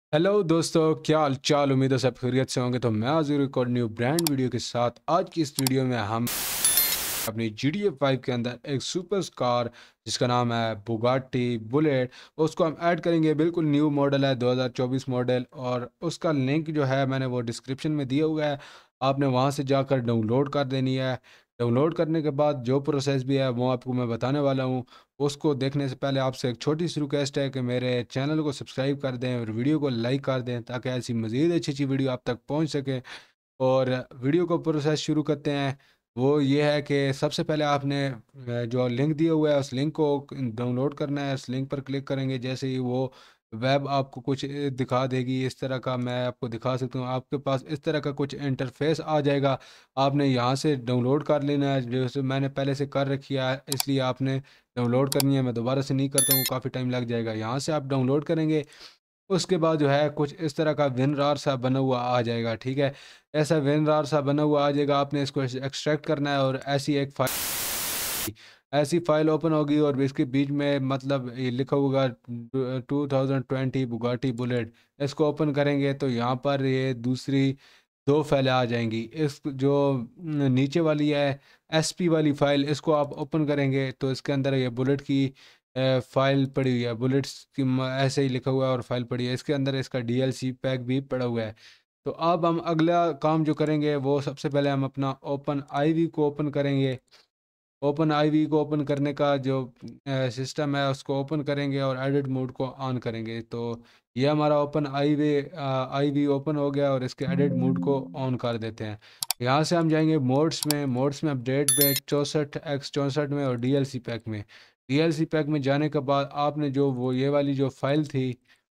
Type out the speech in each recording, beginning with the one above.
Hello दोस्तों, क्या हाल चाल। उम्मीद है सब खैरियत से होंगे। तो मैं हाजिर एक और न्यू ब्रांड वीडियो के साथ। आज की इस वीडियो में हम अपनी GTA 5 के अंदर एक सुपर कार जिसका नाम है बुगाटी बुलेट, उसको हम ऐड करेंगे। बिल्कुल न्यू मॉडल है, 2024 मॉडल, और उसका लिंक जो है मैंने वो डिस्क्रिप्शन में दिया हुआ है। आपने वहां से जाकर डाउनलोड कर देनी है। डाउनलोड करने के बाद जो प्रोसेस भी है वो आपको मैं बताने वाला हूँ। उसको देखने से पहले आपसे एक छोटी सी रिक्वेस्ट है कि मेरे चैनल को सब्सक्राइब कर दें और वीडियो को लाइक कर दें, ताकि ऐसी मज़ीद अच्छी अच्छी वीडियो आप तक पहुँच सके। और वीडियो को प्रोसेस शुरू करते हैं। वो ये है कि सबसे पहले आपने जो लिंक दिया हुआ है उस लिंक को डाउनलोड करना है। उस लिंक पर क्लिक करेंगे, जैसे ही वो वेब आपको कुछ दिखा देगी इस तरह का। मैं आपको दिखा सकता हूँ, आपके पास इस तरह का कुछ इंटरफेस आ जाएगा। आपने यहाँ से डाउनलोड कर लेना है, जैसे मैंने पहले से कर रखी है, इसलिए आपने डाउनलोड करनी है। मैं दोबारा से नहीं करता हूँ, काफ़ी टाइम लग जाएगा। यहाँ से आप डाउनलोड करेंगे, उसके बाद जो है कुछ इस तरह का विनरार सा बना हुआ आ जाएगा। ठीक है, ऐसा विनरार सा बना हुआ आ जाएगा। आपने इसको एक्सट्रैक्ट करना है और ऐसी फाइल ओपन होगी और इसके बीच में मतलब ये लिखा होगा 2020 बुगाटी बुलेट। इसको ओपन करेंगे तो यहाँ पर ये दूसरी दो फाइलें आ जाएंगी। इस जो नीचे वाली है एसपी वाली फाइल, इसको आप ओपन करेंगे तो इसके अंदर ये बुलेट की फाइल पड़ी हुई है। बुलेट्स की ऐसे ही लिखा हुआ है और फाइल पड़ी है। इसके अंदर इसका डीएलसी पैक भी पड़ा हुआ है। तो अब हम अगला काम जो करेंगे वो सबसे पहले हम अपना ओपन आईवी को ओपन करेंगे। ओपन आईवी को ओपन करने का जो सिस्टम है उसको ओपन करेंगे और एडिट मोड को ऑन करेंगे। तो ये हमारा ओपन आईवी ओपन हो गया और इसके एडिट मोड को ऑन कर देते हैं। यहाँ से हम जाएंगे मोड्स में अपडेट पे 64x64 में और डीएलसी पैक में। डीएलसी पैक में जाने के बाद आपने जो वो ये वाली जो फाइल थी,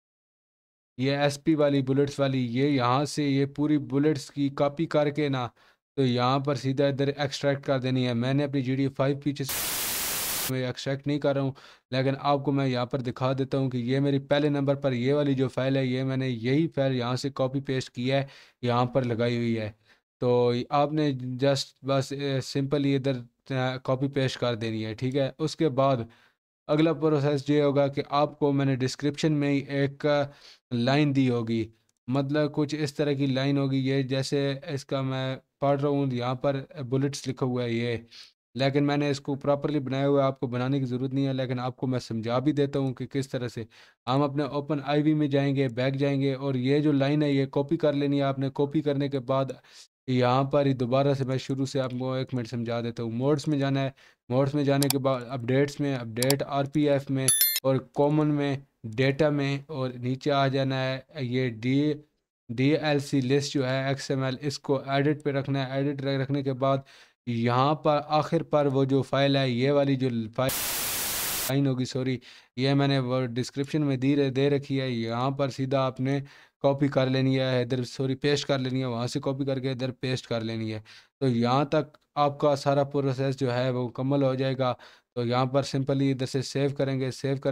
ये एसपी वाली बुलेट्स वाली, ये यहाँ से ये पूरी बुलेट्स की कॉपी करके ना, तो यहाँ पर सीधा इधर एक्सट्रैक्ट कर देनी है। मैंने अपनी GTA 5 पीछे मैं एक्सट्रैक्ट नहीं कर रहा हूँ, लेकिन आपको मैं यहाँ पर दिखा देता हूँ कि ये मेरी पहले नंबर पर ये वाली जो फाइल है, ये मैंने यही फाइल यहाँ से कॉपी पेस्ट किया है, यहाँ पर लगाई हुई है। तो आपने जस्ट बस सिंपली इधर कॉपी पेस्ट कर देनी है। ठीक है, उसके बाद अगला प्रोसेस ये होगा कि आपको मैंने डिस्क्रिप्शन में ही एक लाइन दी होगी, मतलब कुछ इस तरह की लाइन होगी। ये जैसे इसका मैं पढ़ रहा हूँ, यहाँ पर बुलेट्स लिखा हुआ है ये, लेकिन मैंने इसको प्रॉपरली बनाया हुआ है। आपको बनाने की ज़रूरत नहीं है, लेकिन आपको मैं समझा भी देता हूँ कि किस तरह से। हम अपने ओपन आईवी में जाएंगे, बैक जाएंगे, और ये जो लाइन है ये कॉपी कर लेनी है आपने। कॉपी करने के बाद यहाँ पर ही दोबारा से मैं शुरू से आपको एक मिनट समझा देता हूँ। मोड्स में जाना है। मोड्स में जाने के बाद अपडेट्स में, अपडेट आरपीएफ में, और कॉमन में, डेटा में, और नीचे आ जाना है ये डीएलसी लिस्ट जो है एक्सएमएल, इसको एडिट पे रखना है। एडिट रखने के बाद यहाँ पर आखिर पर वो जो फाइल है, ये वाली जो फाइल लाइन होगी, सॉरी, ये मैंने वो डिस्क्रिप्शन में दे रखी है। यहाँ पर सीधा आपने कॉपी कर लेनी है इधर, सॉरी पेस्ट कर लेनी है, वहाँ से कॉपी करके इधर पेस्ट कर लेनी है। तो यहाँ तक आपका सारा प्रोसेस जो है वो मुकम्मल हो जाएगा। तो यहाँ पर सिंपली इधर से सेव करेंगे।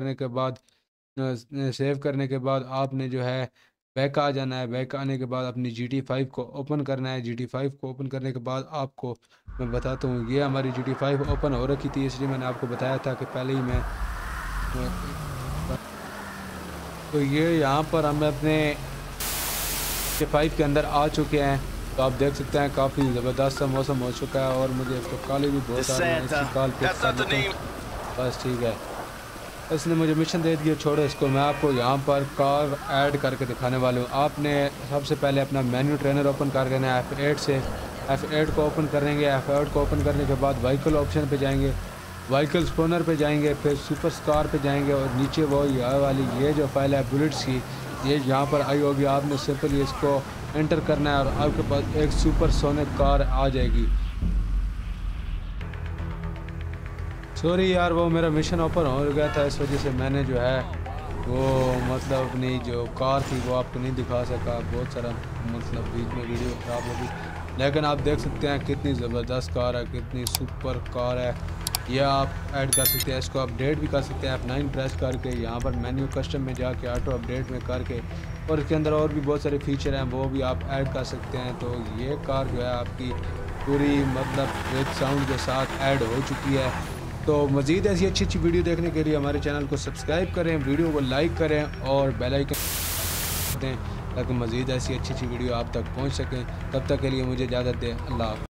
सेव करने के बाद आपने जो है बैक आ जाना है। बैक आने के बाद अपनी GTA 5 को ओपन करना है। GTA 5 को ओपन करने के बाद आपको मैं बताता हूँ, ये हमारी GTA 5 ओपन हो रखी थी, इसलिए मैंने आपको बताया था कि पहले ही मैं तो ये यहाँ पर हम अपने GTA 5 के अंदर आ चुके हैं। तो आप देख सकते हैं काफ़ी ज़बरदस्त सा मौसम हो चुका है, और मुझे इसको काले भी बहुत आ रही हैं। इसकी कॉल पिक कर लेते हैं, बस ठीक है। इसने मुझे मिशन दे दिया, छोड़ो इसको। मैं आपको यहाँ पर कार ऐड करके दिखाने वाला हूँ। आपने सबसे पहले अपना मेन्यू ट्रेनर ओपन कर लेना है F8 से। F8 को ओपन करेंगे। F8 को ओपन करने के बाद व्हीकल ऑप्शन पे जाएंगे, व्हीकल स्पोनर पे जाएंगे, फिर सुपर स्कार पे जाएंगे, और नीचे वो यहाँ वाली ये जो फाइल है बुलेट्स की, ये यहाँ पर आई होगी। आपने सिंपली इसको एंटर करना है और आपके पास एक सुपर सोनिक कार आ जाएगी। सॉरी यार, वो मेरा मिशन ओपन हो गया था, इस वजह से मैंने जो है वो मतलब अपनी जो कार थी वो आपको नहीं दिखा सका। बहुत सारा मतलब बीच में वीडियो ख़राब हो गई, लेकिन आप देख सकते हैं कितनी ज़बरदस्त कार है, कितनी सुपर कार है। यह आप ऐड कर सकते हैं, इसको अपडेट भी कर सकते हैं। F9 प्रेस करके यहाँ पर मेन्यू कस्टम में जाके ऑटो अपडेट में करके, और इसके अंदर और भी बहुत सारे फीचर हैं वो भी आप ऐड कर सकते हैं। तो ये कार जो है आपकी पूरी मतलब विद साउंड के साथ ऐड हो चुकी है। तो मज़ीद ऐसी अच्छी अच्छी वीडियो देखने के लिए हमारे चैनल को सब्सक्राइब करें, वीडियो को लाइक करें और बेल आइकन दें ताकि मज़ीद ऐसी अच्छी अच्छी वीडियो आप तक पहुँच सकें। तब तक के लिए मुझे इजाज़त दें। अल्लाह हाफ़िज़।